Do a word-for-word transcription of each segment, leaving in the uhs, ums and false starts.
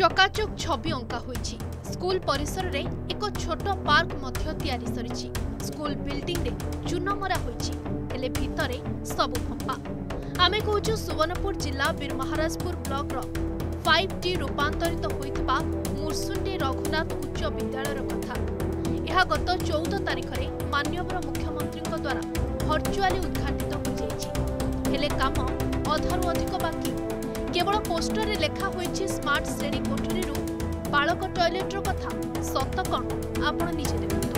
चकाचक छवि अंका होईछि। स्कूल परिसर रे एक छोट पार्क मध्य तैयारी सरिछि। स्कूल बिल्डिंग रे चूनमरा होईछि, हेले भितरे सबु फंपा। आमे कहूछु सुवर्णपुर जिला बीरमहाराजपुर ब्लॉक रो फाइव टी रूपांतरित होइतबा मुरसुंडी रघुनाथ उच्च विद्यालय कथा। यह गत चौदह तारिख रे माननीय मुख्यमंत्री द्वारा भर्चुआली उद्घाटित हो जाइछि, हेले काम अधारु अधिक बाकी। केवल पोस्टर रे लेखा होईछि स्मार्ट श्रेणी कोठरी रु बालक टॉयलेट रो कथा। सत कौन आपण निजे देखंतु।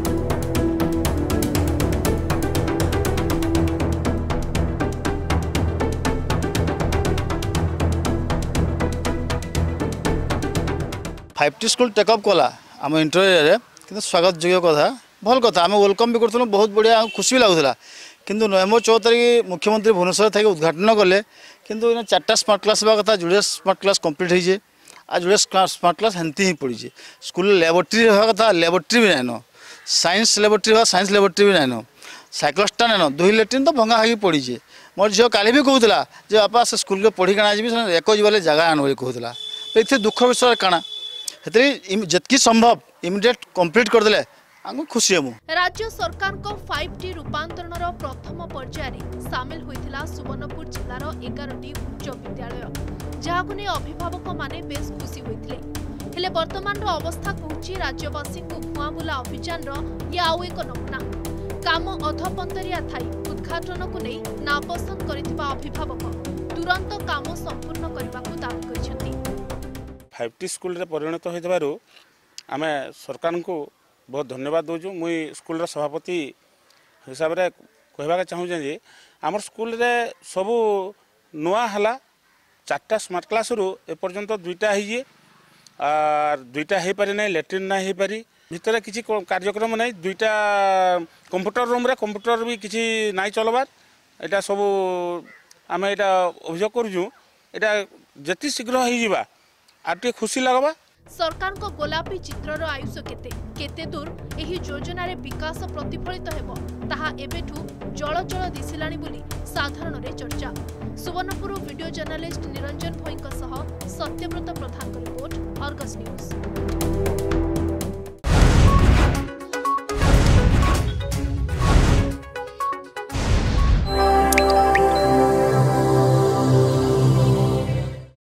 फाइव टी स्कूल टेकअप कला आम इंटरव्यू कि स्वागत योग्य कथा, भल कथा। आम वेलकम भी करूँ, बहुत बढ़िया खुशी भी लगुला। किंतु नवेम्बर चौदह तारीख मुख्यमंत्री भुवनेश्वर थी उद्घाटन कले, किंतु चार्टा स्मार्ट क्लास हवा कथा। जुड़े स्मार्ट क्लास कम्प्लीट होइए, आज जुड़े स्मार्ट क्लास हेंती ही पड़ी। स्कूल लैबोरेटरी हवा कथा, लैबोरेटरी भी नाइन। साइंस लैबोरेटरी हवा, साइंस लैबोरेटरी भी नाइन। साइक्लोस्टा नाइन, दुई लैट्रिन तो भंगा होगी पड़ी। मोर झील काली भी कहूला जे बापा से स्कूल के पढ़ी काना जी एक जीवाले जगह आन कहूला। ये दुख विषय काना जितकी संभव इमिडिएट कंप्लीट करदे आम खुशी हूँ। राज्य सरकार को फाइव टी रूपांतरण प्रथम पर्याय सामिल होइथिला सुवर्णपुर जिलार एगारटी उच्च विद्यालय, जहाकु ने अभिभावक माने बेस खुशी होइथिले। हेले वर्तमान रो अवस्था कहूची राज्यवासी को भुआ बुला अभियान रो या आउ एक नमूना। काम अधपंतरिया थाई उद्घाटन को नहीं नापसंद करिथिबा अभिभावक तुरंत काम संपूर्ण करबाकू दाबी करिसेंती। फाइव टी स्कूल रे परिणत होइतबारु आमे सरकार को बहुत धन्यवाद दूँ। मुई स्कूल सभापति हिसाब से कहवा चाहूँ जे आमर स्कूल रे सबू नुआ हला। चार्टा स्मार्ट क्लास रु एपर्यंत दुईटा है और दुईटा हो पारि ना, लैट्रिन ना हो पारि भितर किसी कार्यक्रम ना। दुईटा कंप्यूटर रूम रे कंप्यूटर भी किसी ना चलबार। एटा सब आम एटा अभियोग करूँ, एटा जति शीघ्र हो आटे खुशी लगवा। सरकार को गोलापी चित्रर आयुष केते केते दूर एही योजना रे विकास प्रतिफलित हेबो ताहा एबेठू जल जल दिसिलानी बोली साधारण रे चर्चा। सुवर्णपुर वीडियो जर्नलिस्ट निरंजन भोईଙ୍କ सह Satyabrata Pradhan report, Argus news.